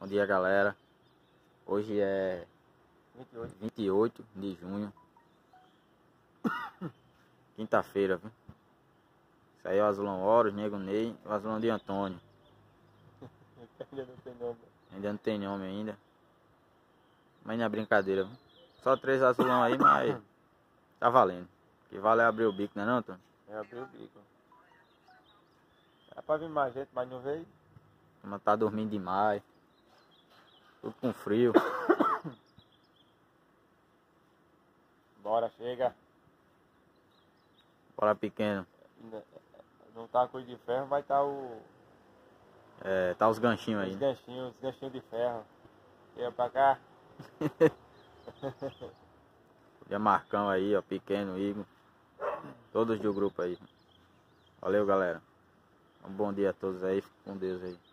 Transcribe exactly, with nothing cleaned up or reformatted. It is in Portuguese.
Bom dia, galera. Hoje é vinte e oito. vinte e oito de junho. Quinta-feira, viu? Isso aí é o Azulão Horus, Nego Ney e o Azulão de Antônio. Ainda não tem nome. Ainda não tem nome ainda. Mas não é brincadeira, viu? Só três azulão aí, mas tá valendo. Que vale é abrir o bico, né não, Antônio? É abrir o bico. É pra vir mais gente, mas não veio. Mas tá dormindo demais. Tudo com frio. Bora, chega. Bora pequeno. Não tá a coisa de ferro, vai tá o... É, tá os ganchinhos aí. Os ganchinhos, os ganchinhos de ferro. Chega pra cá. Já Marcão aí, ó, pequeno, Igor. Todos do grupo aí. Valeu, galera. Um bom dia a todos aí. Fique com Deus aí.